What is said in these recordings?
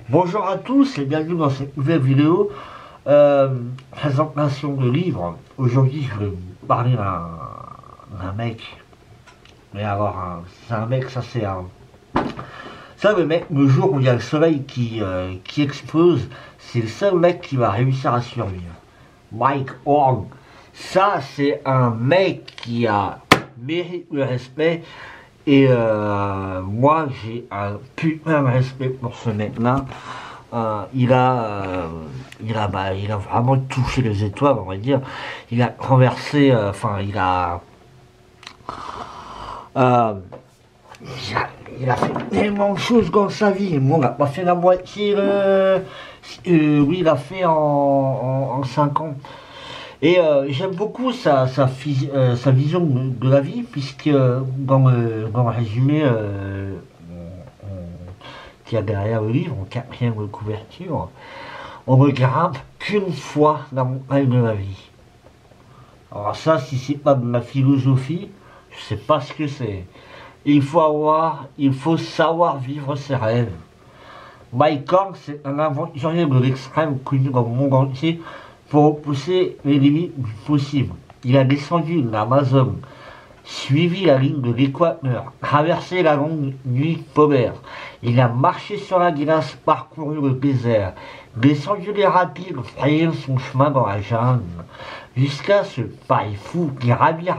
Bonjour à tous et bienvenue dans cette nouvelle vidéo. Présentation de livre. Aujourd'hui, je vais vous parler d'un mec. Mais alors, c'est un mec, ça c'est un. Ça, le mec, le jour où il y a le soleil qui explose, c'est le seul mec qui va réussir à survivre. Mike Horn. Ça, c'est un mec qui a mérite le respect. Et moi, j'ai un putain de respect pour ce mec-là. Il a vraiment touché les étoiles, on va dire. Il a renversé, euh, il a fait tellement de choses dans sa vie. Et moi, on n'a pas fait la moitié. Oui, il a fait en 5 ans. Et j'aime beaucoup sa vision de la vie, puisque dans le résumé qu'il y a derrière le livre, en quatrième couverture, on ne grimpe qu'une fois la montagne de la vie. Alors ça, si c'est pas de la philosophie, je sais pas ce que c'est. Il faut savoir vivre ses rêves. Mike Horn, c'est un aventurier de l'extrême connu dans le monde entier pour repousser les limites du possible. Il a descendu l'Amazone, suivi la ligne de l'équateur, traversé la longue nuit polaire. Il a marché sur la glace, parcouru le désert, descendu les rapides, frayé son chemin dans la jungle, jusqu'à ce paille fou qui ravir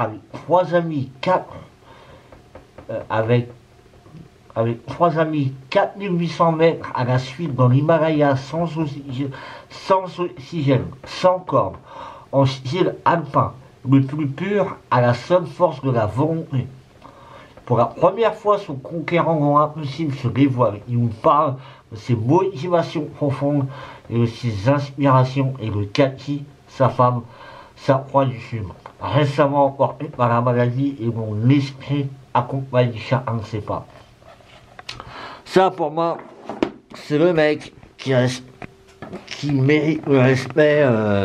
avec trois amis 4800 mètres à la suite dans l'Himalaya sans oxygène, sans corde, en style alpin, le plus pur à la seule force de la volonté. Pour la première fois, son conquérant dans l'impossible se dévoile. Il nous parle de ses motivations profondes et de ses inspirations et de Cathy, sa femme, sa proie du Sud. Récemment emporté par la maladie et dont l'esprit accompagne chacun de ses pas. Ça, pour moi, c'est le mec qui mérite le respect.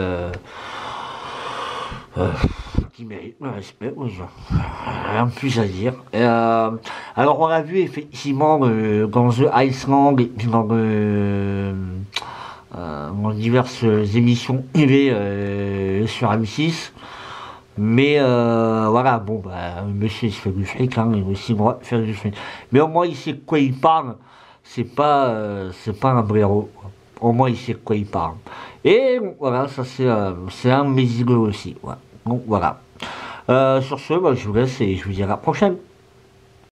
Qui mérite le respect, oui, rien de plus à dire. Alors, on l'a vu effectivement dans The Iceland et puis dans diverses émissions télé sur M6. Mais voilà, bon, bah, monsieur il se fait du fric, hein, il a aussi le droit de faire du fric. Mais au moins il sait de quoi il parle, c'est pas un blaireau. Au moins il sait de quoi il parle. Et voilà, ça c'est un de mes idées aussi. Ouais. Donc voilà. Sur ce, bah, je vous laisse et je vous dis à la prochaine.